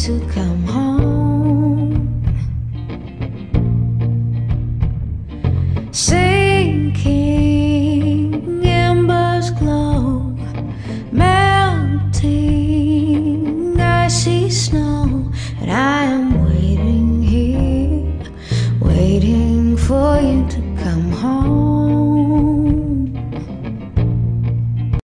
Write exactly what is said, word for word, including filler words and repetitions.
to come home. Sinking embers glow, melting icy snow, and I am waiting here, waiting for you to come home.